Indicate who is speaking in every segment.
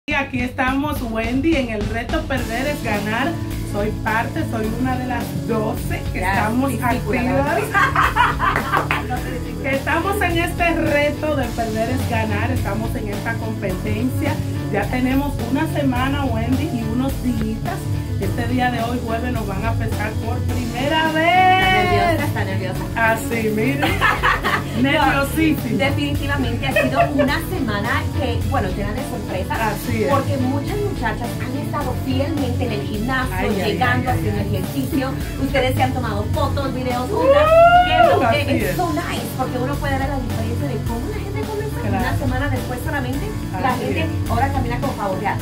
Speaker 1: Aquí estamos, Wendy, en el reto Perder es Ganar. Soy una de las 12 que estamos activas. Estamos en este reto de Perder es Ganar, estamos en esta competencia. Ya tenemos una semana, Wendy, y unos días. Este día de hoy, jueves, nos van a pesar por primera vez.
Speaker 2: Está nerviosa.
Speaker 1: Así, miren. Nerviosísima.
Speaker 2: Definitivamente ha sido una semana que, bueno, llena de sorpresas.
Speaker 1: Así es.
Speaker 2: Porque muchas muchachas han estado fielmente en el gimnasio, llegando, haciendo ejercicio. Ustedes se han tomado fotos, videos, es so nice, porque uno puede ver la diferencia de cómo la gente comenzó. Claro. Una semana después solamente, la gente ahora camina con favorrear.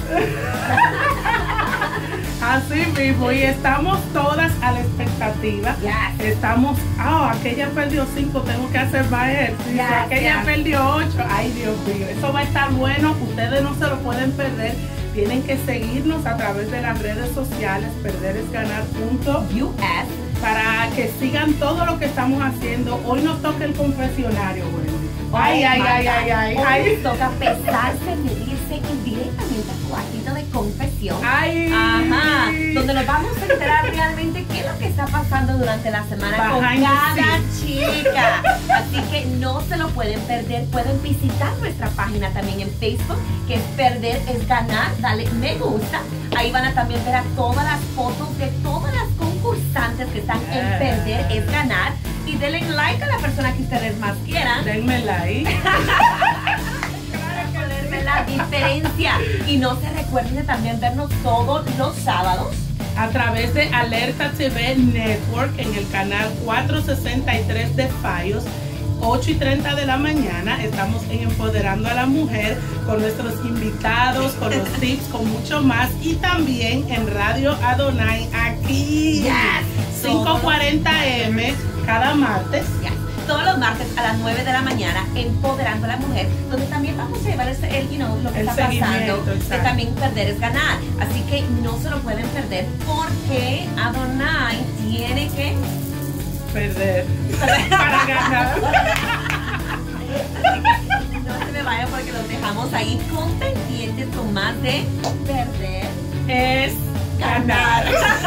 Speaker 1: Así mismo, y estamos todas a la expectativa. Estamos, aquella perdió 5, tengo que hacer más ejercicio. Aquella perdió 8, ay Dios mío, eso va a estar bueno, ustedes no se lo pueden perder. Tienen que seguirnos a través de las redes sociales, perderesganar.us, para que sigan todo lo que estamos haciendo. Hoy nos toca el confesionario, Wendy.
Speaker 2: Hoy nos toca pesarse, medirse y directamente a tu acto de confesión. Donde nos vamos a enterar realmente qué es lo que está pasando durante la semana con cada chica. Así que no se lo pueden perder. Pueden visitar nuestra página también en Facebook, que es Perder es Ganar. Dale me gusta. Ahí van a también ver a todas las fotos de todas las concursantes que están en Perder es Ganar. Y denle like a la persona que ustedes más quieran.
Speaker 1: Denme like.
Speaker 2: La diferencia. Y no se recuerden de también vernos todos los sábados
Speaker 1: a través de Alerta TV Network en el canal 463 de Fios, 8:30 de la mañana. Estamos en Empoderando a la Mujer con nuestros invitados, con los tips, con mucho más. Y también en Radio Adonai aquí, 5:40 AM cada martes.
Speaker 2: Todos los martes a las 9 de la mañana, Empoderando a la Mujer, donde también vamos a llevar lo que está pasando, de también Perder es Ganar. Así que no se lo pueden perder, porque Adonai tiene que
Speaker 1: perder para ganar.
Speaker 2: Así que no se me vayan, porque los dejamos ahí con pendientes con más de Perder
Speaker 1: es Ganar.